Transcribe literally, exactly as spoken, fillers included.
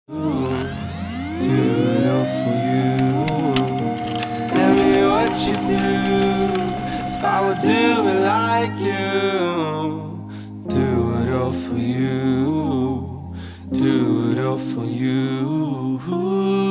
Do it all for you. Tell me what you do. If I would do it like you. Do it all for you. Do it all for you.